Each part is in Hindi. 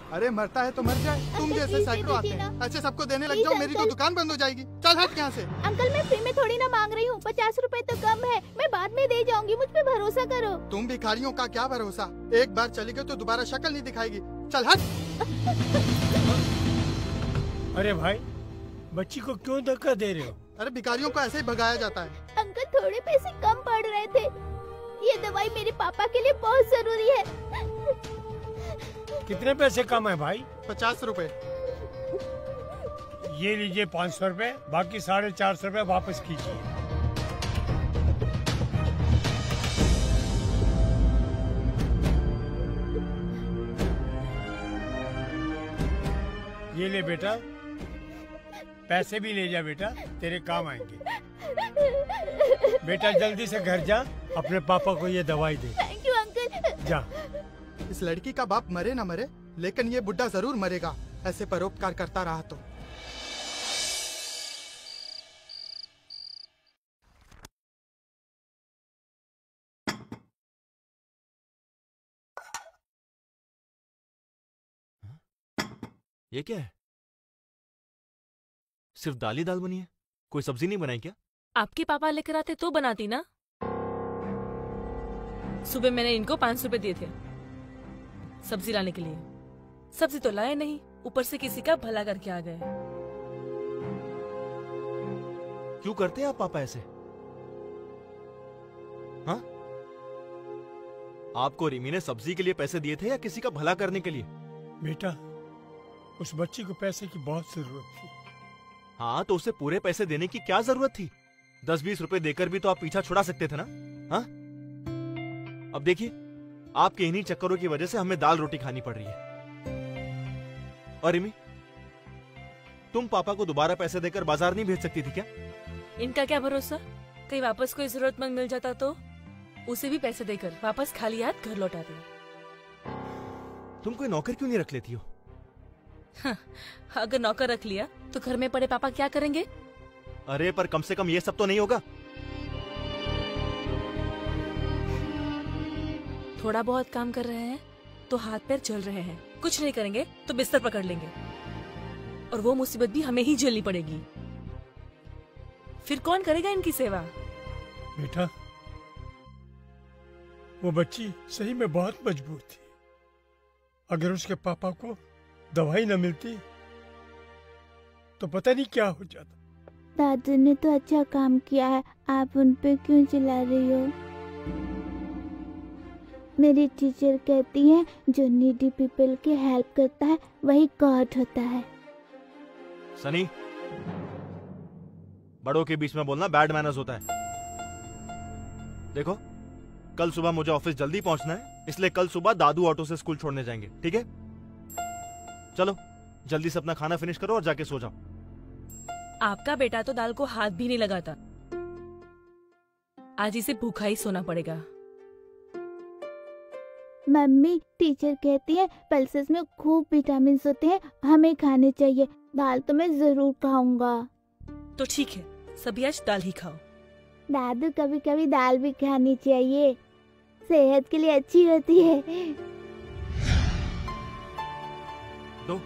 अरे मरता है तो मर जाए, तुम जैसे सैकड़ों आते हैं, ऐसे सबको देने लग जाओ, मेरी तो दुकान बंद हो जाएगी। चल हट यहाँ से। अंकल मैं फ्री में थोड़ी ना मांग रही हूँ, 50 रुपए तो कम है, मैं बाद में दे जाऊंगी, मुझ पे भरोसा करो। तुम भिखारियों का क्या भरोसा, एक बार चली गई तो दोबारा शक्ल नहीं दिखाएगी। चल हट। अरे भाई, बच्ची को क्यों धक्का दे रहे हो? अरे भिखारियों को ऐसे ही भगाया जाता है। अंकल थोड़े पैसे कम पड़ रहे थे, ये दवाई मेरे पापा के लिए बहुत जरूरी है। कितने पैसे कम है भाई? 50 रुपए। ये लीजिए 500 रुपए, बाकी 450 रुपए वापस कीजिए। ये ले बेटा, पैसे भी ले जा बेटा, तेरे काम आएंगे। बेटा जल्दी से घर जा, अपने पापा को ये दवाई दे। Thank you uncle. जा। इस लड़की का बाप मरे ना मरे, लेकिन ये बुड्ढा जरूर मरेगा, ऐसे परोपकार करता रहा तो। ये क्या है? सिर्फ दाल ही दाल बनी है, कोई सब्जी नहीं बनाई क्या? आपके पापा लेकर आते तो बनाती ना। सुबह मैंने इनको 500 रुपए दिए थे सब्जी लाने के लिए, सब्जी तो लाए नहीं, ऊपर से किसी का भला करके आ गए। क्यों करते हैं आप पापा ऐसे? हाँ? आपको रिमी ने सब्जी के लिए पैसे दिए थे या किसी का भला करने के लिए? बेटा, उस बच्ची को पैसे की बहुत जरूरत थी। हाँ, तो उसे पूरे पैसे देने की क्या जरूरत थी? 10-20 रुपए देकर भी तो आप पीछा छुड़ा सकते थे ना। हाँ? अब देखिए, आपके इन्हीं चक्करों की वजह से हमें दाल रोटी खानी पड़ रही है। और रिमी, तुम पापा को दोबारा पैसे देकर बाजार नहीं भेज सकती थी क्या? इनका क्या भरोसा, कहीं वापस कोई जरूरतमंद मिल जाता तो उसे भी पैसे देकर वापस खाली हाथ घर लौटाते। तुम कोई नौकर क्यों नहीं रख लेती हो? हाँ, अगर नौकर रख लिया तो घर में पड़े पापा क्या करेंगे? अरे पर कम से कम ये सब तो नहीं होगा। थोड़ा बहुत काम कर रहे हैं तो हाथ पैर चल रहे हैं, कुछ नहीं करेंगे तो बिस्तर पकड़ लेंगे, और वो मुसीबत भी हमें ही झेलनी पड़ेगी। फिर कौन करेगा इनकी सेवा? बेटा, वो बच्ची सही में बहुत मजबूर थी। अगर उसके पापा को दवाई न मिलती तो पता नहीं क्या हो जाता। दादू ने तो अच्छा काम किया है, आप उन पे क्यों चिल्ला रही हो? मेरी टीचर कहती है जो नीडी पीपल की हेल्प करता है वही गॉड होता है। सनी, बड़ों के बीच में बोलना बैड मैनर्स होता है। देखो, कल सुबह मुझे ऑफिस जल्दी पहुंचना है, इसलिए कल सुबह दादू ऑटो से स्कूल छोड़ने जाएंगे, ठीक है? चलो जल्दी से अपना खाना फिनिश करो और जाके सो जाओ। आपका बेटा तो दाल को हाथ भी नहीं लगाता, आज इसे भूखा ही सोना पड़ेगा। मम्मी, टीचर कहती है पल्सेस में खूब विटामिन होते हैं, हमें खाने चाहिए। दाल तो मैं जरूर खाऊंगा। तो ठीक है, सभी आज दाल ही खाओ। दादू, कभी कभी दाल भी खानी चाहिए, सेहत के लिए अच्छी होती है। दो।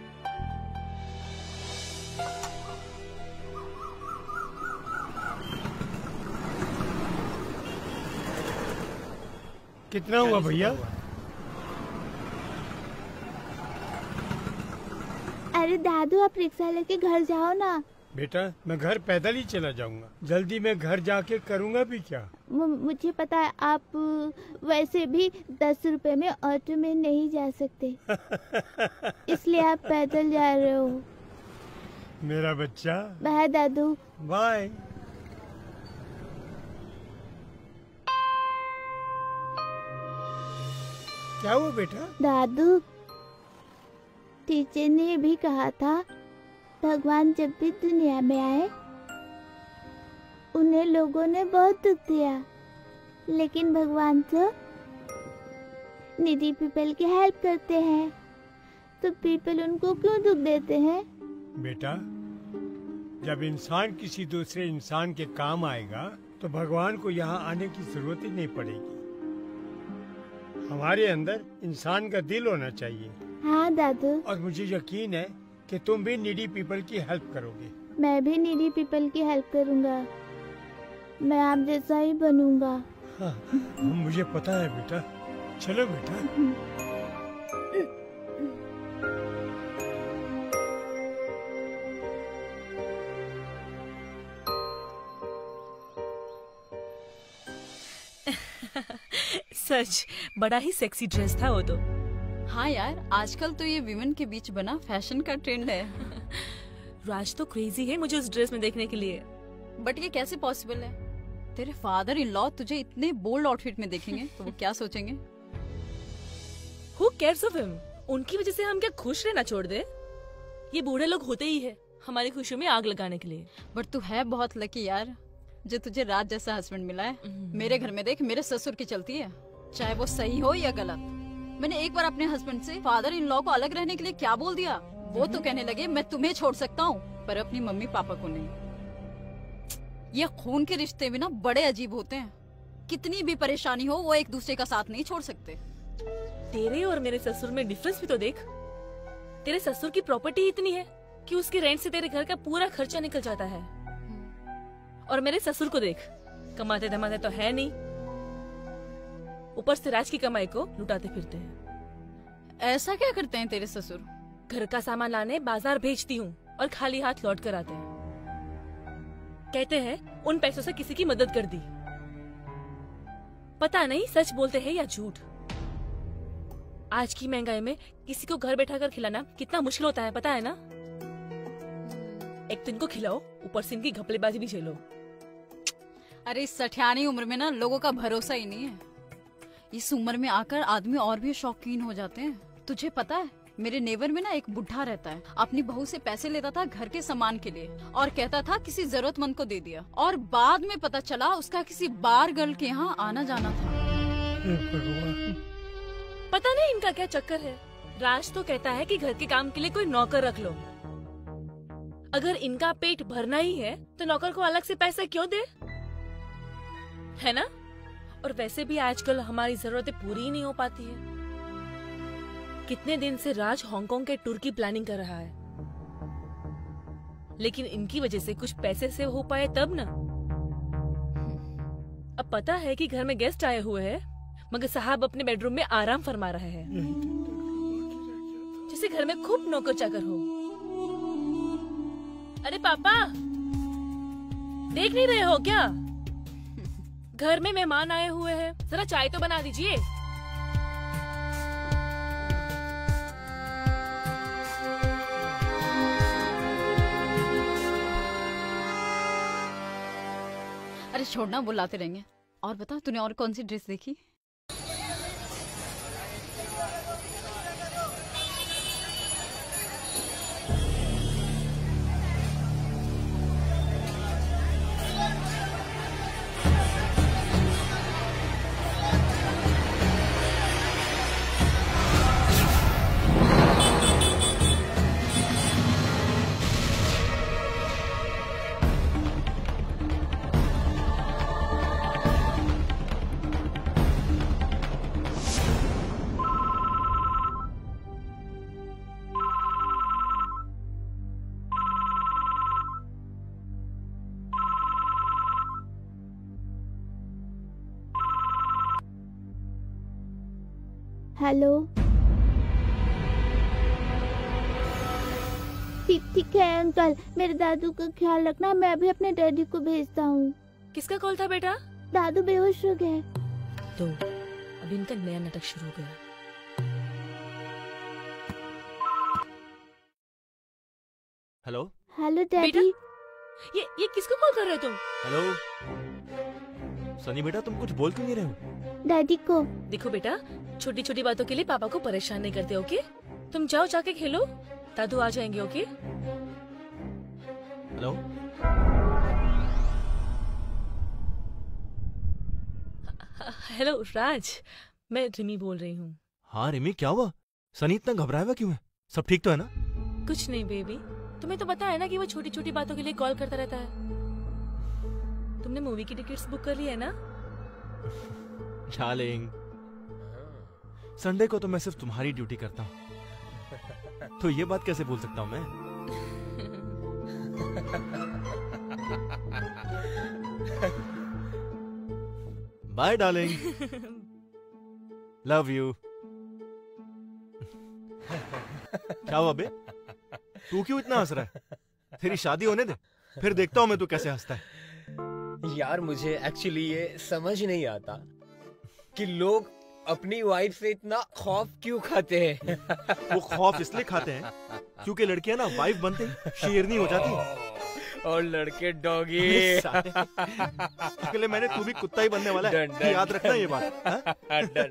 कितना हुआ भैया? अरे दादू, आप रिक्शा लेके घर जाओ ना। बेटा, मैं घर पैदल ही चला जाऊंगा, जल्दी मैं घर जाके करूंगा भी क्या? मुझे पता है, आप वैसे भी 10 रुपए में ऑटो में नहीं जा सकते, इसलिए आप पैदल जा रहे हो। मेरा बच्चा। बाय दादू। बाय। क्या हुआ बेटा? दादू, टीचर ने भी कहा था भगवान जब भी दुनिया में आए उन्हें लोगों ने बहुत दुख दिया, लेकिन भगवान तो नीडी पीपल की हेल्प करते हैं, तो पीपल उनको क्यों दुख देते हैं? बेटा, जब इंसान किसी दूसरे इंसान के काम आएगा तो भगवान को यहाँ आने की जरूरत ही नहीं पड़ेगी। हमारे अंदर इंसान का दिल होना चाहिए, हाँ दादू, और मुझे यकीन है कि तुम भी नीडी पीपल की हेल्प करोगे। मैं भी नीडी पीपल की हेल्प करूँगा। मैं आप जैसा ही बनूंगा। हाँ, मुझे पता है बेटा। चलो बेटा। सच बड़ा ही सेक्सी ड्रेस था वो तो। हाँ यार, आजकल तो ये विमेन के बीच बना फैशन का ट्रेंड है। राज तो क्रेजी है मुझे उस ड्रेस में देखने के लिए। बट ये कैसे पॉसिबल है? तेरे फादर इन लॉ तुझे इतने बोल्ड आउटफिट में देखेंगे तो वो क्या सोचेंगे? Who cares of him? उनकी वजह से हम क्या खुश रहना छोड़ दे? ये बूढ़े लोग होते ही है हमारी खुशियों में आग लगाने के लिए। बट तू है बहुत लकी यार जो तुझे राज जैसा हस्बैंड मिला है। मेरे घर में देख, मेरे ससुर की चलती है, चाहे वो सही हो या गलत। मैंने एक बार अपने हस्बैंड से फादर इन लॉ को अलग रहने के लिए क्या बोल दिया, वो तो कहने लगे मैं तुम्हें छोड़ सकता हूँ पर अपनी मम्मी पापा को नहीं। ये खून के रिश्ते भी ना बड़े अजीब होते हैं। कितनी भी परेशानी हो वो एक दूसरे का साथ नहीं छोड़ सकते। तेरे और मेरे ससुर में डिफरेंस भी तो देख। तेरे ससुर की प्रॉपर्टी इतनी है कि उसके रेंट से तेरे घर का पूरा खर्चा निकल जाता है, और मेरे ससुर को देख, कमाते धमाते तो है नहीं, ऊपर से राज की कमाई को लुटाते फिरते हैं। ऐसा क्या करते हैं तेरे ससुर? घर का सामान लाने बाजार भेजती हूँ और खाली हाथ लौट कर आते हैं। कहते हैं उन पैसों से किसी की मदद कर दी। पता नहीं सच बोलते हैं या झूठ। आज की महंगाई में किसी को घर बैठा कर खिलाना कितना मुश्किल होता है पता है ना। एक तो इनको खिलाओ, ऊपर से इनकी घपलेबाजी भी झेलो। अरे इस सठियानी उम्र में ना लोगों का भरोसा ही नहीं है। इस उम्र में आकर आदमी और भी शौकीन हो जाते हैं। तुझे पता है मेरे नेबर में ना एक बुढ़ा रहता है, अपनी बहू से पैसे लेता था घर के सामान के लिए और कहता था किसी जरूरतमंद को दे दिया, और बाद में पता चला उसका किसी बार गर्ल के यहाँ आना जाना था। पता नहीं इनका क्या चक्कर है। राज तो कहता है कि घर के काम के लिए कोई नौकर रख लो। अगर इनका पेट भरना ही है तो नौकर को अलग से पैसे क्यों दे, है ना? और वैसे भी आजकल हमारी जरूरतें पूरी ही नहीं हो पाती है। कितने दिन से राज हांगकांग के टूर की प्लानिंग कर रहा है, लेकिन इनकी वजह से कुछ पैसे सेव हो पाए तब ना। अब पता है कि घर में गेस्ट आए हुए हैं, मगर साहब अपने बेडरूम में आराम फरमा रहे हैं, जैसे घर में खूब नौकर चाकर हो। अरे पापा, देख नहीं रहे हो क्या? घर में मेहमान आए हुए हैं, जरा चाय तो बना दीजिए। अरे छोड़ना, बुलाते रहेंगे। और बता, तूने और कौन सी ड्रेस देखी? हेलो, ठीक है अंकल, मेरे दादू का ख्याल रखना। मैं अभी अपने डैडी को भेजता हूँ। किसका कॉल था बेटा? दादू बेहोश हो गए। तो अब इनका नया नाटक शुरू हो गया। Hello hello daddy. ये किसको कॉल कर रहे हो तुम? हेलो सनी बेटा, तुम कुछ बोल क्यों नहीं रहे हो? डैडी को। देखो बेटा, छोटी छोटी बातों के लिए पापा को परेशान नहीं करते, ओके? तुम जाओ, जाके खेलो, दादू आ जाएंगे, ओके? हेलो हेलो राज, मैं रिमी बोल रही हूँ। हाँ रिमी, क्या हुआ? सनी इतना घबराया हुआ क्यों है? सब ठीक तो है ना? कुछ नहीं बेबी, तुम्हें तो पता है ना कि वो छोटी छोटी बातों के लिए कॉल करता रहता है। तुमने मूवी की टिकट्स बुक कर ली है ना? डार्लिंग, संडे को तो मैं सिर्फ तुम्हारी ड्यूटी करता हूँ, तो ये बात कैसे बोल सकता हूँ मैं? Bye darling, love you. क्या हुआ बे? तू क्यों इतना हंस रहा है? तेरी शादी होने दे, फिर देखता हूँ मैं तू कैसे हंसता है। यार मुझे एक्चुअली ये समझ नहीं आता कि लोग अपनी वाइफ से इतना खौफ क्यों खाते हैं। वो खौफ इसलिए खाते हैं क्योंकि लड़कियां ना वाइफ बनते ही शेरनी हो जाती है और लड़के डॉगी। इसके लिए मैंने तू भी कुत्ता ही बनने वाला है। डन, डन, याद रखना ये बात। डन।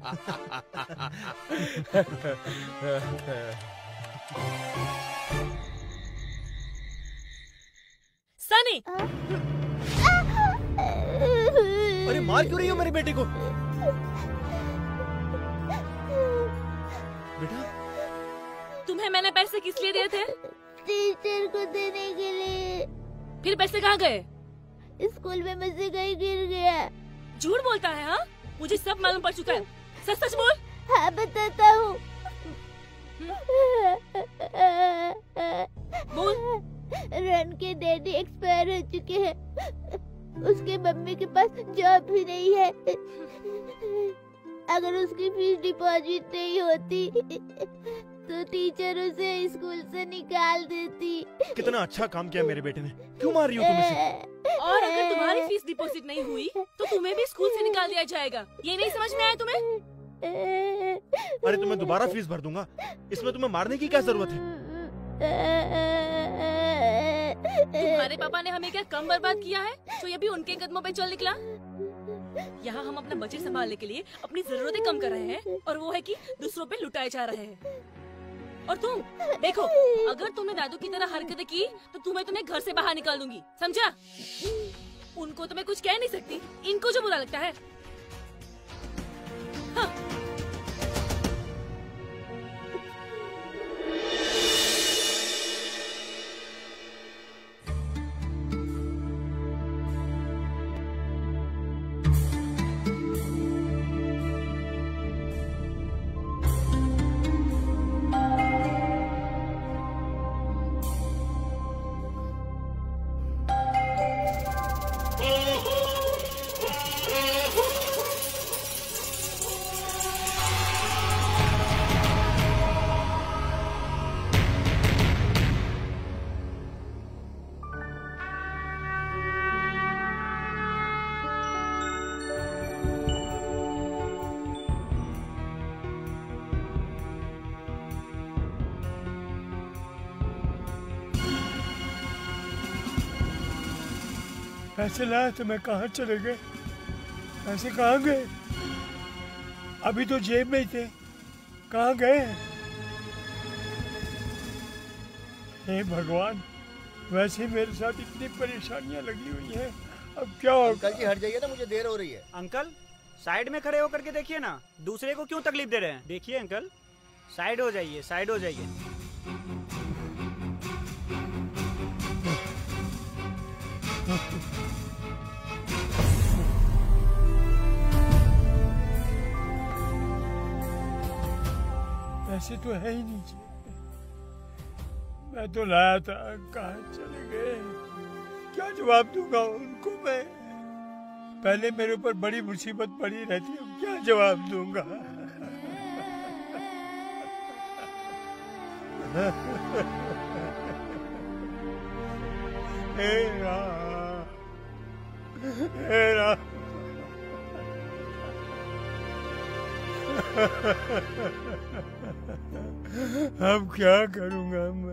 सनी, अरे मार क्यों रही हो मेरी बेटी को? बेटा, तुम्हें मैंने पैसे किस लिए दिए थे? टीचर को देने के लिए। फिर पैसे कहाँ गए? स्कूल में मुझसे कहीं गिर गया। झूठ बोलता है। हाँ, मुझे सब मालूम पड़ चुका है। सच सच बोल। हाँ बताता हूँ। बोल। रन के डैडी एक्सपायर हो चुके हैं। उसके मम्मी के पास जॉब भी नहीं है। अगर उसकी फीस डिपॉजिट नहीं होती तो टीचर उसे स्कूल से निकाल देती। कितना अच्छा काम किया मेरे बेटे ने। क्यों मार रही हो तुम इसे? और अगर तुम्हारी फीस डिपॉजिट नहीं हुई तो तुम्हें भी स्कूल से निकाल दिया जाएगा। ये नहीं समझ में आया तुम्हें? अरे तुम्हें दोबारा फीस भर दूंगा। इसमें तुम्हें मारने की क्या जरूरत है? तुम्हारे पापा ने हमें क्या कम बर्बाद किया है जो ये भी उनके कदमों पे चल निकला? यहाँ हम अपना बजट संभालने के लिए अपनी जरूरतें कम कर रहे हैं और वो है कि दूसरों पे लुटाए जा रहे हैं। और तुम देखो, अगर तुमने दादू की तरह हरकतें की तो तुम्हें घर से बाहर निकाल दूंगी, समझा? उनको तो मैं कुछ कह नहीं सकती, इनको जो बुरा लगता है। हाँ। पैसे लाए तो मैं कहाँ चले गए? पैसे कहाँ गए? अभी तो जेब में ही थे, कहाँ गए? हे भगवान, वैसे ही मेरे साथ इतनी परेशानियां लगी हुई हैं, अब क्या होगा? अंकल जी हट जाइए ना, मुझे देर हो रही है। अंकल साइड में खड़े होकर के देखिए ना, दूसरे को क्यों तकलीफ दे रहे हैं? देखिए अंकल, साइड हो जाइए, साइड हो जाइए। ऐसे तो है ही नहीं, मैं तो लाया था, कहाँ चले गए? क्या जवाब दूंगा उनको मैं? पहले मेरे ऊपर बड़ी मुसीबत पड़ी रहती है, क्या जवाब दूंगा? हे राम, हे राम। अब क्या करूंगा मैं?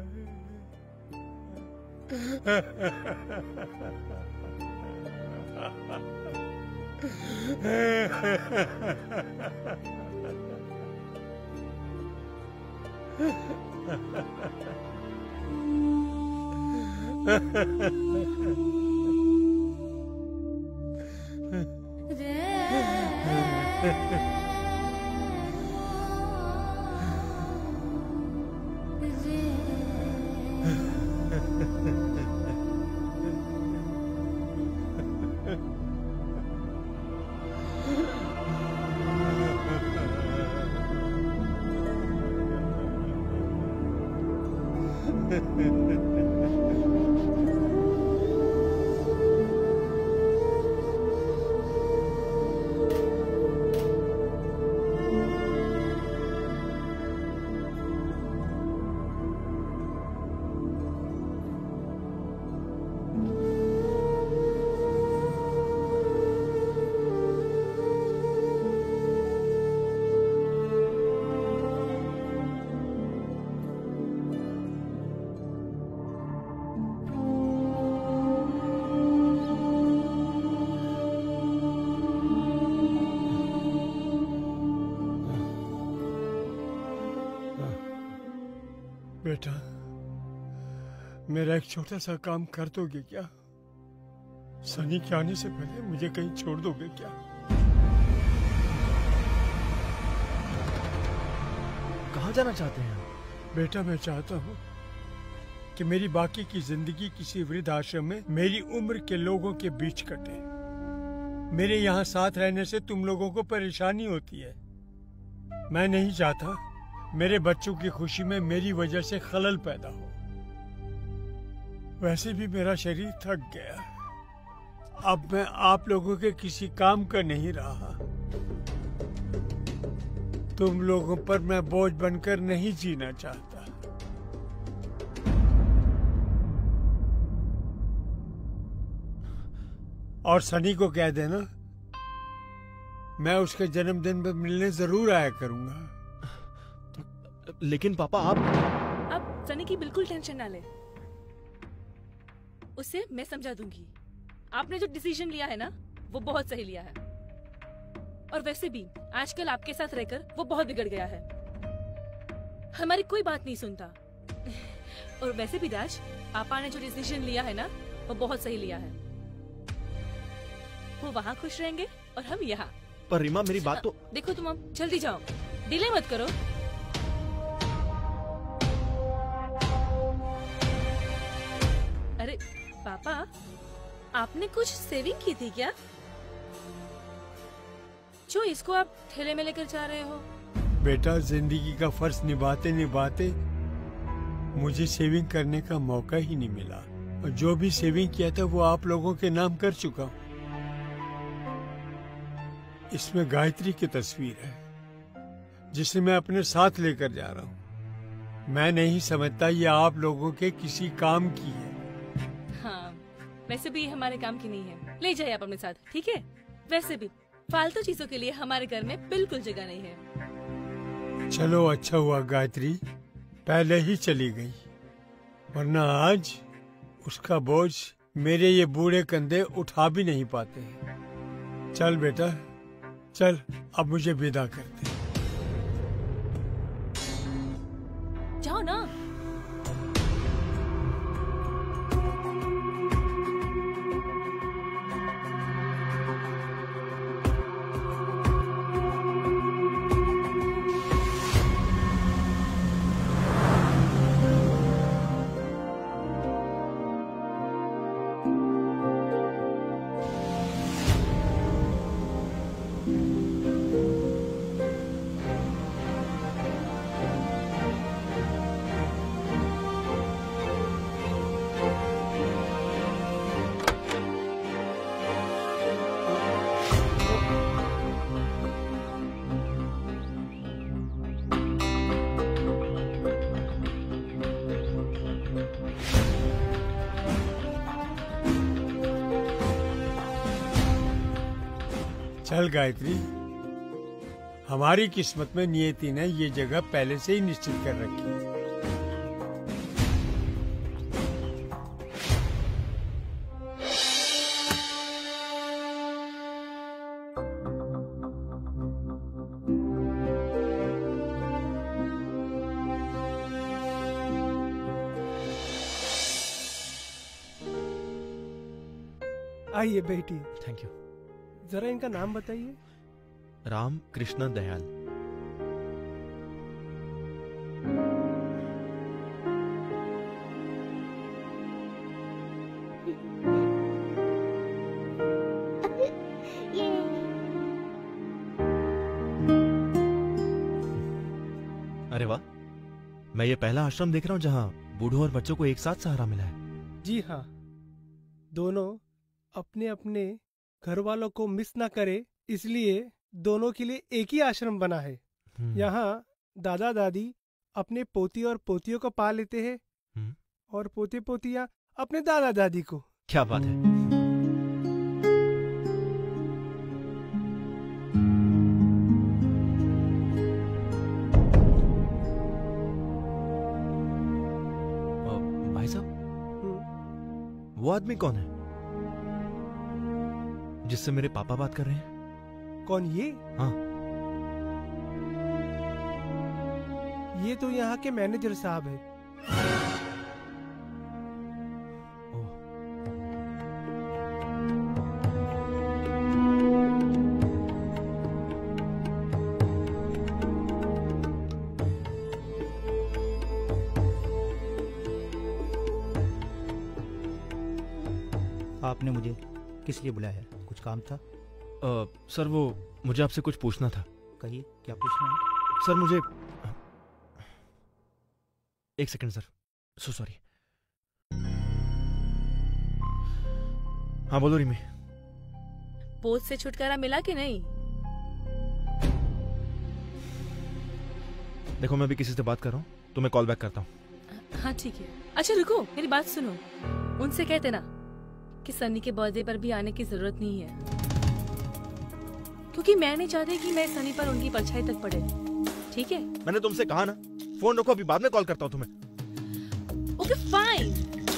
बेटा, मेरा एक छोटा सा काम कर दोगे क्या? सनी के आने से पहले मुझे कहीं छोड़ दोगे क्या? कहाँ जाना चाहते हैं? बेटा, मैं चाहता हूँ कि मेरी बाकी की जिंदगी किसी वृद्ध आश्रम में मेरी उम्र के लोगों के बीच कटे। मेरे यहाँ साथ रहने से तुम लोगों को परेशानी होती है। मैं नहीं चाहता मेरे बच्चों की खुशी में मेरी वजह से खलल पैदा हो। वैसे भी मेरा शरीर थक गया। अब मैं आप लोगों के किसी काम का नहीं रहा। तुम लोगों पर मैं बोझ बनकर नहीं जीना चाहता। और सनी को कह देना मैं उसके जन्मदिन पर मिलने जरूर आया करूंगा। लेकिन पापा आप सनी की बिल्कुल टेंशन ना ले, उसे मैं समझा दूंगी। आपने जो डिसीजन लिया है ना, वो बहुत सही लिया है। और वैसे भी आजकल आपके साथ रहकर वो बहुत बिगड़ गया है, हमारी कोई बात नहीं सुनता। और वैसे भी राज, पापा ने जो डिसीजन लिया है ना, वो बहुत सही लिया है। वो वहाँ खुश रहेंगे और हम यहाँ। पर रीमा, मेरी बात तो देखो, तुम अब जल्दी जाओ, डिले मत करो। अरे पापा, आपने कुछ सेविंग की थी क्या, जो इसको आप ठेले में लेकर जा रहे हो? बेटा, जिंदगी का फर्ज निभाते निभाते मुझे सेविंग करने का मौका ही नहीं मिला। और जो भी सेविंग किया था वो आप लोगों के नाम कर चुका हूँ। इसमें गायत्री की तस्वीर है, जिसे मैं अपने साथ लेकर जा रहा हूँ। मैं नहीं समझता ये आप लोगों के किसी काम की है। हाँ, वैसे भी ये हमारे काम की नहीं है। ले जाइए आप अपने साथ, ठीक है? वैसे भी फालतू चीजों के लिए हमारे घर में बिल्कुल जगह नहीं है। चलो, अच्छा हुआ गायत्री पहले ही चली गई, वरना आज उसका बोझ मेरे ये बूढ़े कंधे उठा भी नहीं पाते। चल बेटा, चल, अब मुझे विदा कर दे। जाओ ना। चल गायत्री, हमारी किस्मत में नियति ने ये जगह पहले से ही निश्चित कर रखी है। आइए बेटी। Thank you. जरा इनका नाम बताइए। राम कृष्ण दयाल। अरे वाह, मैं ये पहला आश्रम देख रहा हूँ जहाँ बूढ़ों और बच्चों को एक साथ सहारा मिला है। जी हाँ, दोनों अपने अपने घर वालों को मिस ना करे, इसलिए दोनों के लिए एक ही आश्रम बना है। यहाँ दादा दादी अपने पोती और पोतियों को पाल लेते हैं और पोते पोतियाँ अपने दादा दादी को। क्या बात है। भाई साहब, वो आदमी कौन है जिससे मेरे पापा बात कर रहे हैं? कौन ये? हाँ, ये तो यहाँ के मैनेजर साहब है। आपने मुझे किस लिए बुलाया है? कुछ काम था? सर वो मुझे आपसे कुछ पूछना था। कहिए, क्या पूछना है? सर मुझे एक सेकंड सर, सो सॉरी। हाँ बोलो रिमी। पोज से छुटकारा मिला कि नहीं? देखो मैं भी किसी से बात कर रहा हूँ, तो मैं कॉल बैक करता हूँ। हाँ ठीक है। अच्छा रुको, मेरी बात सुनो। उनसे कहते ना कि सन्नी के बर्थडे पर भी आने की जरूरत नहीं है, क्योंकि मैं नहीं चाहती कि मैं सनी पर उनकी परछाई तक पड़े। ठीक है? मैंने तुमसे कहा ना, फोन रखो, अभी बाद में कॉल करता हूँ तुम्हें। Okay fine.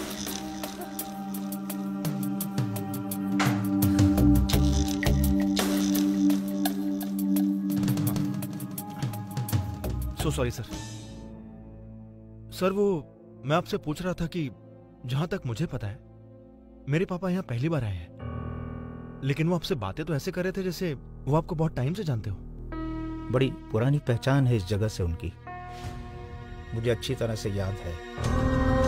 So sorry sir. Sir वो मैं आपसे पूछ रहा था कि जहां तक मुझे पता है मेरे पापा यहाँ पहली बार आए हैं, लेकिन वो आपसे बातें तो ऐसे कर रहे थे जैसे वो आपको बहुत टाइम से जानते हो। बड़ी पुरानी पहचान है इस जगह से उनकी, मुझे अच्छी तरह से याद है।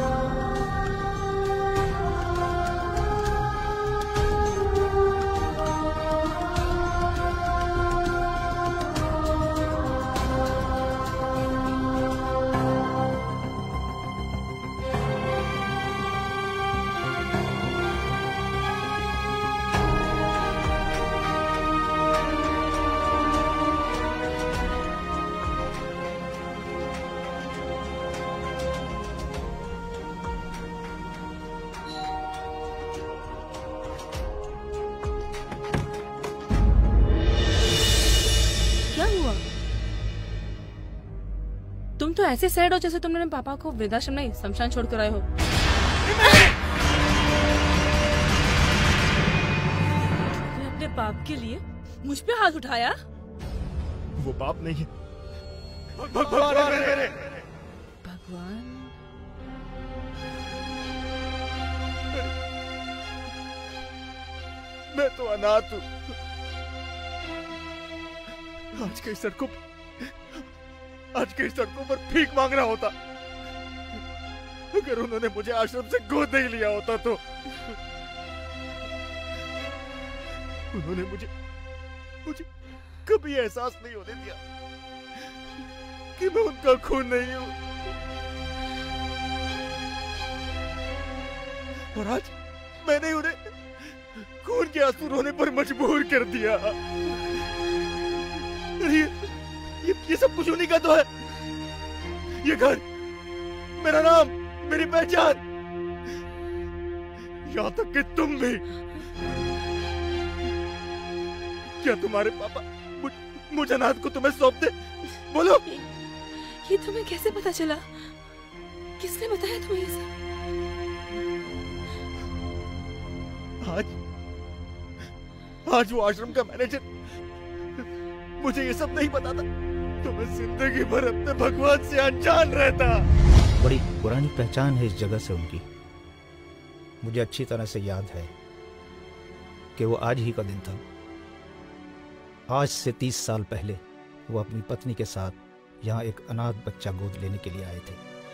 तुम तो ऐसे सैड हो जैसे तुमने अपने पापा को वृद्धाश्रम नहीं शमशान छोड़ कर आए हो। तुमने अपने बाप के लिए मुझ पे हाथ उठाया? वो बाप नहीं है, भगवान। मैं तो अनाथ हूँ। आज कई सड़कों पर भीख मांग रहा होता। अगर उन्होंने मुझे आश्रम से गोद नहीं लिया होता तो उन्होंने मुझे कभी एहसास नहीं होने दिया कि मैं उनका खून नहीं हूं। और आज मैंने उन्हें खून के आंसू रोने पर मजबूर कर दिया। ये सब कुछ उन्हीं का तो है। ये घर, मेरा नाम, मेरी पहचान, यहाँ तक कि तुम भी। क्या तुम्हारे पापा मुझे अनाथ को तुम्हें सौंप दे? बोलो। ये तुम्हें कैसे पता चला? किसने बताया तुम्हें ये सब? आज वो आश्रम का मैनेजर मुझे ये सब नहीं बताता तो मैं जिंदगी भर अपने भगवान से अनजान रहता। बड़ी पुरानी पहचान है इस जगह से उनकी, मुझे अच्छी तरह से याद है कि वो आज ही का दिन था। आज से 30 साल पहले वो अपनी पत्नी के साथ यहाँ एक अनाथ बच्चा गोद लेने के लिए आए थे।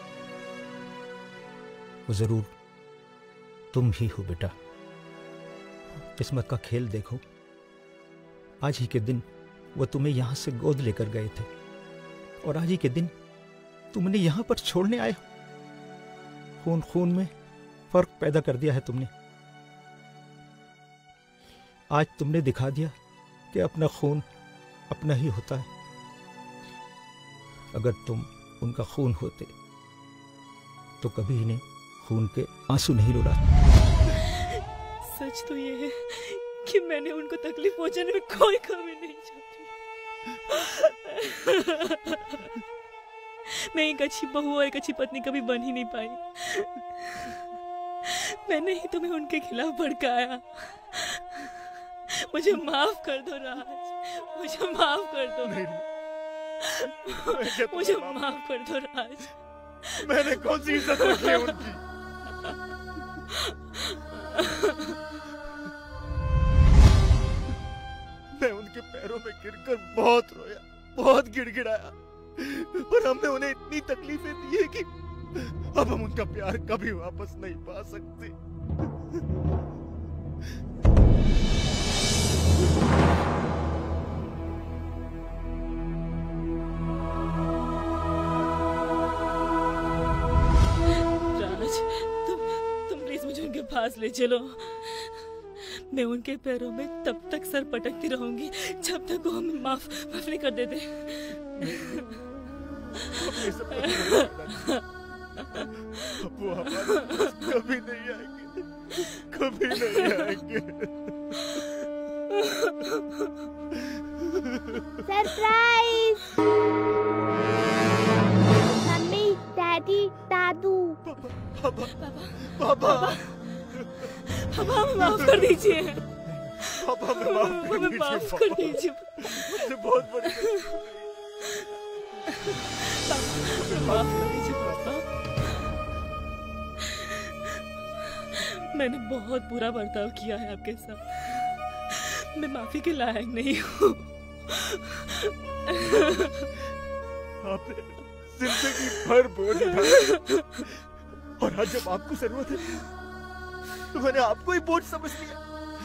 वो जरूर तुम ही हो बेटा। किस्मत का खेल देखो, आज ही के दिन वो तुम्हें यहां से गोद लेकर गए थे और आज ही के दिन तुमने यहां पर छोड़ने आए हो। खून खून में फर्क पैदा कर दिया है तुमने। आज तुमने दिखा दिया कि अपना खून अपना ही होता है। अगर तुम उनका खून होते तो कभी इन्हें खून के आंसू नहीं रुलाते। सच तो ये है कि मैंने उनको तकलीफ पहुंचाने में कोई कमी नहीं छोड़ी। मैं एक अच्छी बहू और एक अच्छी पत्नी कभी बन ही नहीं पाई। मैंने ही तुम्हें उनके खिलाफ भड़काया। मुझे माफ कर दो राज, मुझे माफ कर दो। मुझे माफ कर दो राज। मैंने कौन सी इज्जत रखी है उनकी? मैं उनके पैरों में गिरकर बहुत रोया, बहुत गिड़गिड़ाया, पर हमने उन्हें इतनी तकलीफें दी है कि अब हम उनका प्यार कभी वापस नहीं पा सकते। राज, तुम प्लीज मुझे उनके पास ले चलो। मैं उनके पैरों में तब तक सर पटकती रहूंगी जब तक वो हमें माफ नहीं कर देते। वो हमारे पास कभी नहीं आएंगे, कभी नहीं आएंगे। सरप्राइज! मम्मी, डैडी, दादू। पापा, पापा हमें माफ कर दीजिए। पापा हमें माफ कर दीजिए। मुझसे बहुत बड़ी माफ कर दीजिए पापा। मैंने बहुत बुरा बर्ताव किया है आपके साथ। मैं माफी के लायक नहीं हूँ। आपने जिंदगी भर बोझ उठाया और आज जब आपको जरूरत है तो मैंने आपको ही बोझ समझ लिया।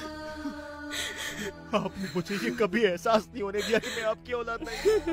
आपने मुझे ये कभी एहसास नहीं होने दिया कि मैं आपकी औलाद नहीं।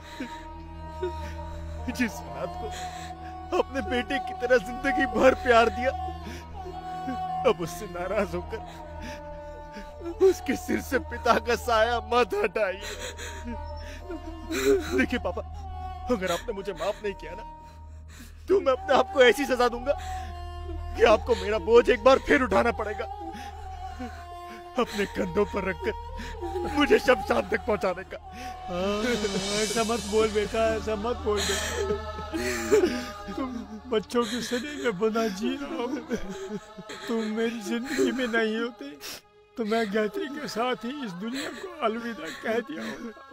जिस औलाद को अपने बेटे की तरह जिंदगी भर प्यार दिया, अब उससे नाराज होकर उसके सिर से पिता का साया मत हटाइए। देखिए पापा, अगर आपने मुझे माफ नहीं किया ना तो मैं अपने आप को ऐसी सजा दूंगा कि आपको मेरा बोझ एक बार फिर उठाना पड़ेगा, अपने कंधों पर रखकर मुझे शमशान तक पहुंचाने का। ऐसा मत बोल बेटा, ऐसा मत बोल बेटा। तुम बच्चों की शरीर में बना जी रहा हो। तुम मेरी जिंदगी में नहीं होते तो मैं गायत्री के साथ ही इस दुनिया को अलविदा कह दिया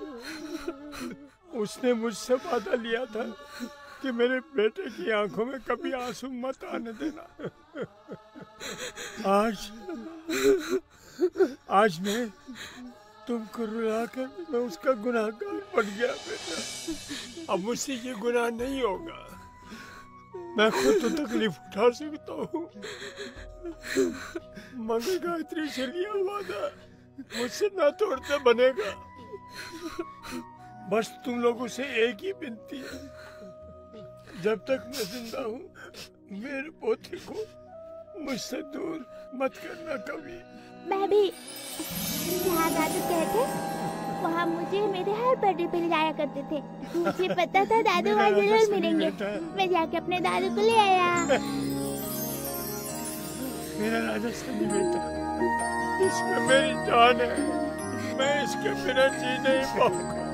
होता। उसने मुझसे वादा लिया था कि मेरे बेटे की आंखों में कभी आंसू मत आने देना। आज मैं तुमको रुलाकर मैं उसका गुनाहगार बन गया बेटा। अब मुझसे ये गुनाह नहीं होगा। मैं खुद तो तकलीफ उठा सकता हूँ, मगर गायत्री से लिया वादा मुझसे ना तोड़ना बनेगा। बस तुम लोगों से एक ही विनती है, जब तक मैं जिंदा हूँ मेरे पोते को मुझसे दूर मत करना कभी। मैं भी जहाँ दादू कहते वहाँ मुझे मेरे हर बर्थडे पे ले जाया करते थे। मुझे पता था दादू वहाँ जरूर मिलेंगे। मैं जाके अपने दादू को ले आया। मेरा राजा सनी बेटा, इसमें मेरी जान है। मैं इसके बिना जी नहीं पाऊंगा।